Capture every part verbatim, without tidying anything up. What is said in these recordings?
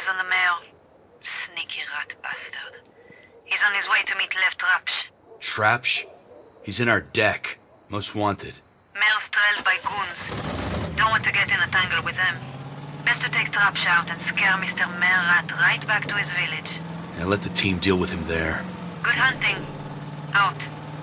eyes on the mayor. Sneaky rat bastard. He's on his way to meet Lev Trapsh. Trapsh? He's in our deck. Most wanted. Mayor's trailed by goons. Don't want to get in a tangle with them. Best to take Trapsh out and scare Mister Mayor Rat right back to his village. And let the team deal with him there. Good hunting. Out.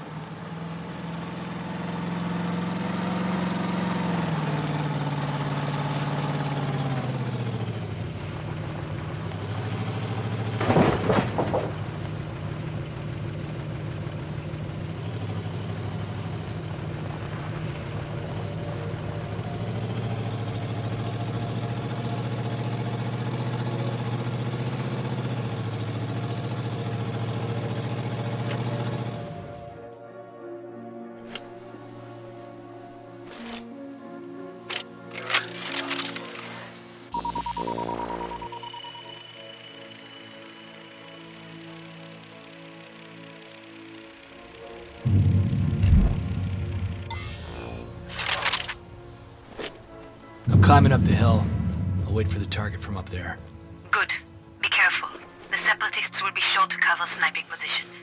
Climbing up the hill. I'll wait for the target from up there. Good. Be careful. The separatists will be sure to cover sniping positions.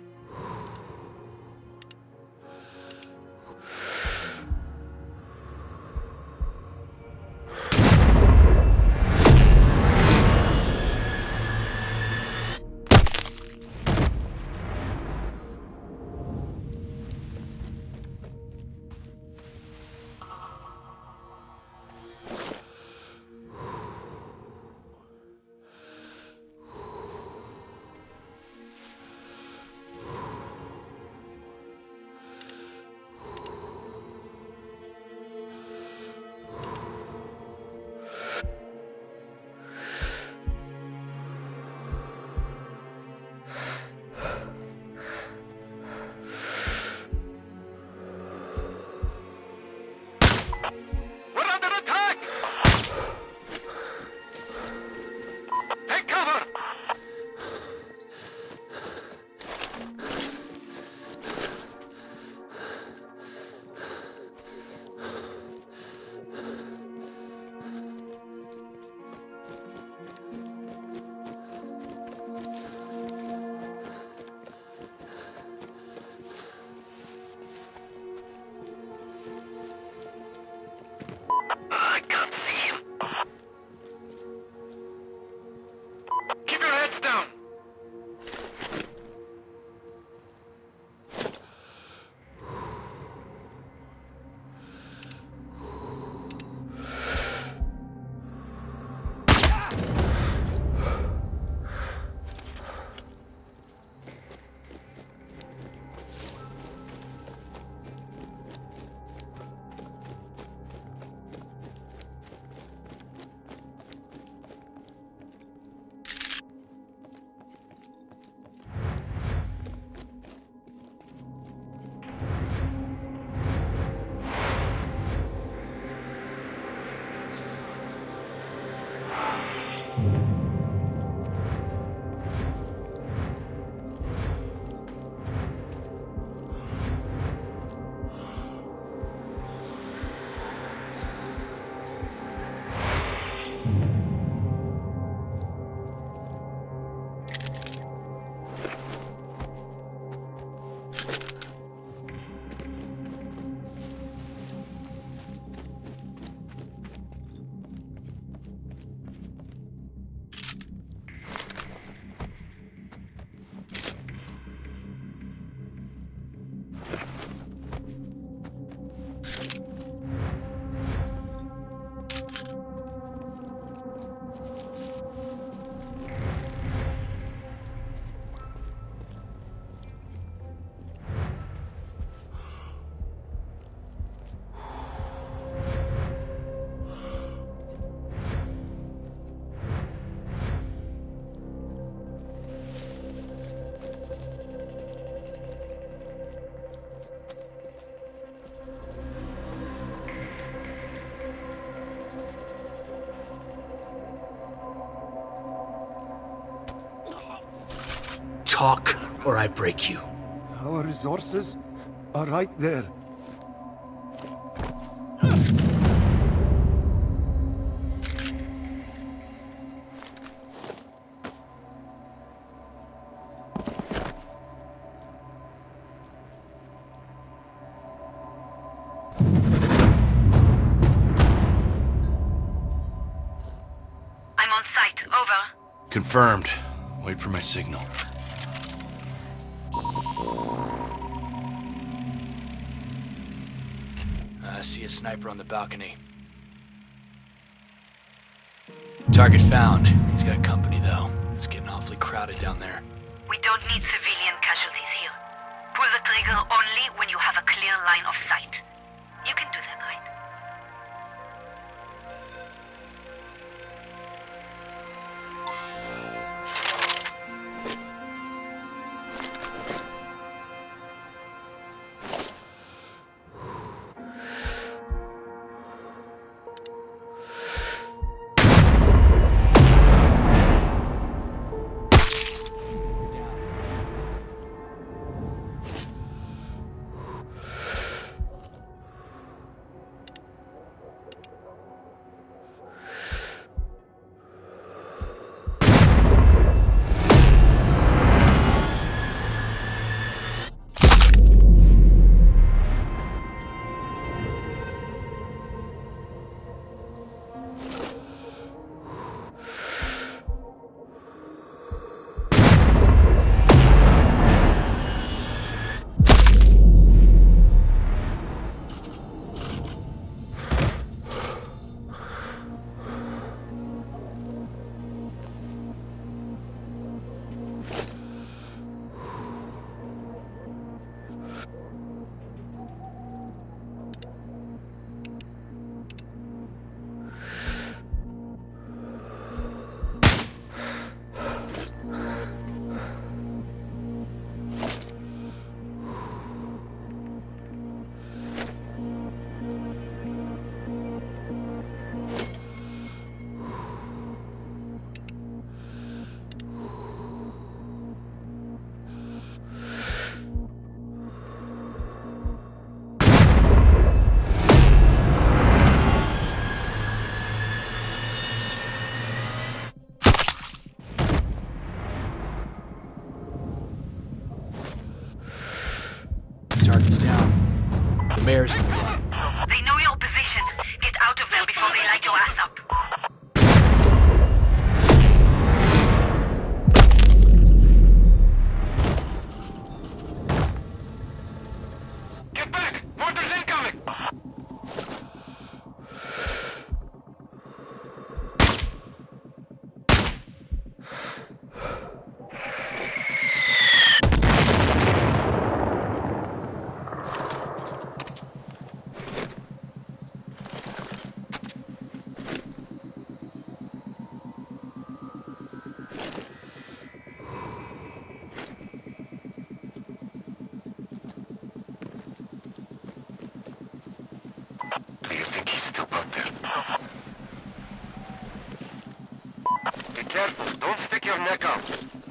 Talk, or I break you. Our resources are right there. Confirmed. Wait for my signal. I see a sniper on the balcony. Target found. He's got company, though. It's getting awfully crowded down there. We don't need civilian casualties here. Pull the trigger only when you have a clear line of sight. You can do that, right? Target's down. The mayor's in the run. They know your position. Get out of there before they light your ass up. Get back! Mortars incoming! Do you think he's still out there? Be careful, don't stick your neck out.